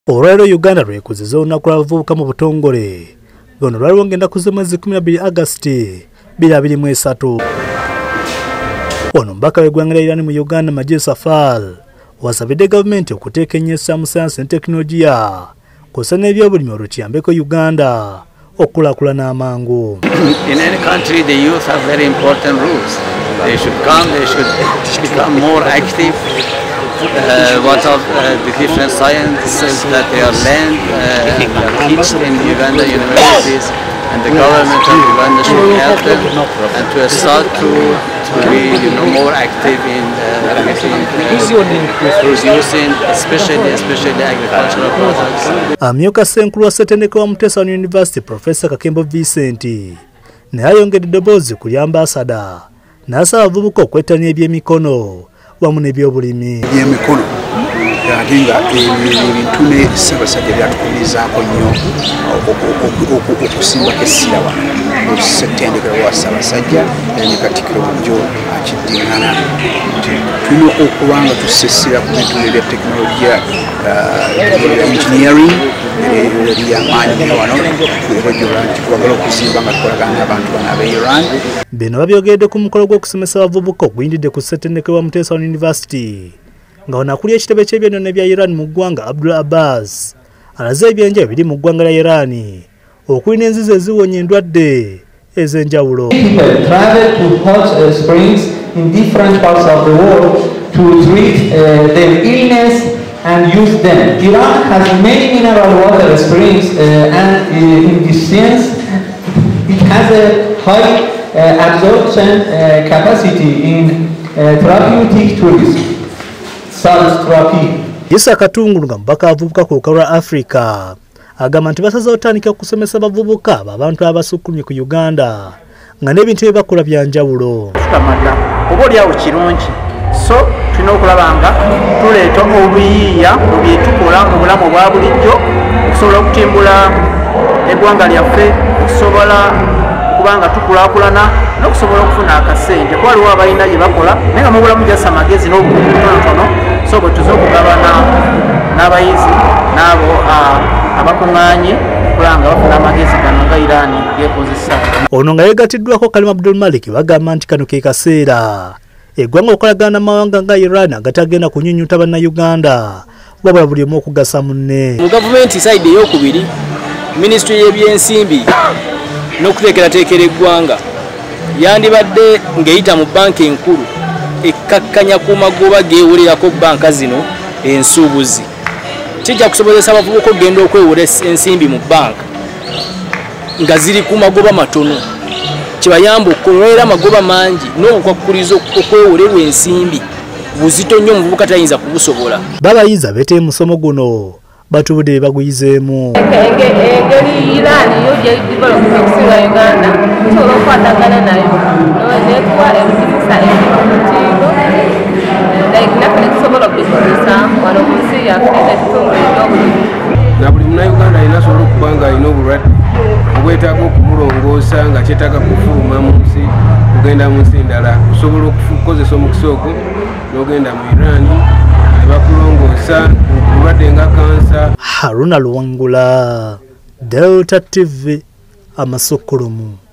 Olwaleero Uganda lwekuziza olunaku lw'abavubuka mu butongole. Luno lwali lwongenda kuza mwezi 12 Augusiti 2023. Ono mbaka w'eggwanga lya Iran mu Uganda Majid Safar wasabidde gavumenti okuteeka ennyessa mu sayansi ne tekinologiya kw'ossa n'ebyobulimi olukiyambeko Uganda okukulaakulana amangu. In any country the youth have very important roles. They should come, they should become more active. What of the different sciences that they are learned and are taught in Uganda universities, and the government of Uganda should help them and to start to be more active in producing especially agricultural products. Amyuka Senkulu wa Ssetendeke wa Mutesa University Professor Kakembo Vincent naye ayongedde eddoboozi ku ambassador n'asaba abavubuka okwettanira ebyemikono wamu n'ebyobulimi. Ebyemikono nga ebintu ne Ssaabasajja byatukubizaako nnyo okusimbako essira wano mu Ssettendekero wa Ssaabasajja ne Katikkiro bulijjo akiddiŋŋana nti tulina okuba nga tussa essira ku bintu ebya tekinologiya engineering ebyamaanyi nnyo wano twebajjula nti twagala okuzimba nga tukolagana n'abantu bano ab'e Iran. Bino babyogeredde ku mukolo gw'okusomesa abavubuka oguyindidde ku Ssettendekero wa Mutesa University nga wanakulya ekitebe ky'ebyennono bya Iran mu ggwanga Abdul Abbas alaze ebyenjawulo biri mu ggwanga lya Iran okuli n'enzizi eziwonya endwadde ez'enjawulo. Travel to hot springs in different parts of the world to treat their illness and use them. Iran has many mineral water springs and in this sense it has a high absorption capacity in therapeutic tourism. Yesa Katungulu nga mbaka avubuka ku lukalu lwa Africa agamba nti basazeewo otandika okusomesa abavubuka abantu abasukkulumye ku Uganda nga n'ebintu bye bakola bya njawulo. Oba olyawo kirungi so tulina okulaba nga tuleeta obuyiiya mu bye tukola mu bulamu obwa bulijjo okusobola okutimbula eggwanga lyaffe, okusobola okuba nga tukulaakulana n'okusobola okufuna akasente. Kuba waliwo abalina gye bakola naye nga mu bulamu gyassa amagezi n'obukugu butonotono so bwe tuza okugabana n'abayizi n'abo abakuŋŋaanye okulaba nga bafuna amagezi gano nga Iran geekozesa. Ono nga yeegatiddwako Kalim Abdul Malik bagamba nti kano ke kaseera eggwanga okolagana n'amawanga nga Iran agatagenda kunnyunyuta bannayuganda wabula buli omu okugasa munne. Mu gavumenti sayidi ey'okubiri minisitule y'ebyensimbi n'okuteekerateekera eggwanga yandibadde ng'eyita mu banka enkulu ekkakkanya ku magoba geewolerako banka zino ensuubuzi. Kijja kusobozesa abavubuka okugenda okwewola ensimbi mu banka nga ziri ku magoba matono, kibayamba okunywera amagoba mangi n'okwakkuliza okwewolerwa ensimbi buzito nnyo omuvubuka tayinza kubusobola. Babayiza beetee musomo guno batubudde baguyizeemu. Engeri Iran yo gye development okusinga Uganda tusobola okukwatagana nayo n'ekuwa ebizimisa ebitindo like naffe tusobola okubikozesa wano mu nsi yaffe n'ekitongole eky'obulimi. Na buli munnayuganda alina asobola okuba nga alina obulwadde obwetaaga okumulongoosa nga kyetaaga kufuluma mu nsi kugenda mu nsi endala osobola okukozesa omukisa ogwo n'ogenda mu Iran ne bakulongoosa obulwadde nga kansa. Haruna Luwangula, Delta TV, Amasukulumu.